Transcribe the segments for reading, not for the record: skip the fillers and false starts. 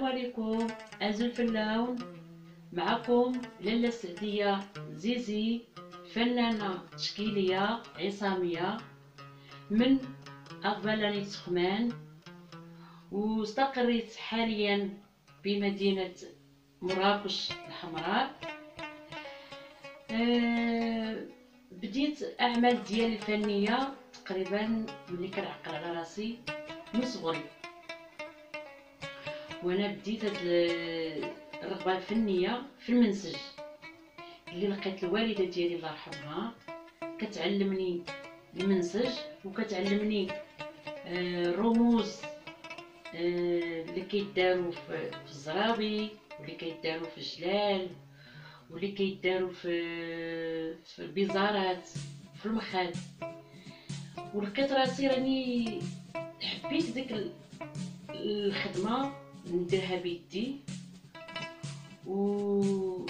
عليكم أزل في اللون. معكم لاله سعدية زيزي، فنانة تشكيلية عصامية من أغبلاني تخمان، واستقريت حاليا بمدينة مراكش الحمراء. بديت أعمال ديالي الفنية تقريبا ملي كنعقل على راسي من صغري، وانا بديت هاد الرغبه الفنيه في المنسج اللي لقيت الوالده ديالي الله يرحمها كتعلمني المنسج وكتعلمني الرموز اللي كيداروا في الزرابي واللي كيداروا في الجلال واللي كيداروا في البيزارات في المخاد. ولقيت راسي راني حبيت ديك الخدمه نديرها بيدي، و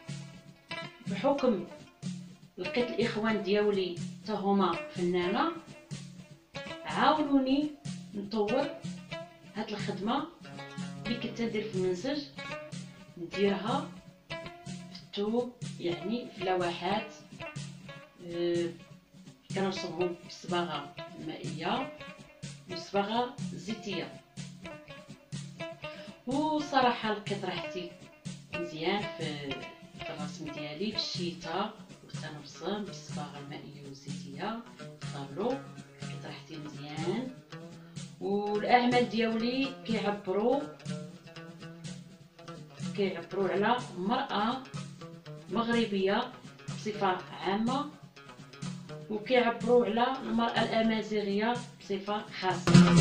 بحكم لقيت الاخوان ديالي حتى هما فنانه عاونوني نطور هاد الخدمه اللي كنت ندير في المنسج، نديرها في الثوب يعني في لوحات كنرسمهم بصباغه مائيه وصباغه زيتيه. وصراحه لقيت راحتي مزيان في الرسم ديالي في الشتاء والتنفسم بالصباغه المائيه والزيتيه الطابلو، لقيت راحتي مزيان. والاعمال ديالي كيعبروا على مرأة مغربيه بصفه عامه، وكيعبروا على المرأة الأمازيغية بصفة خاصة.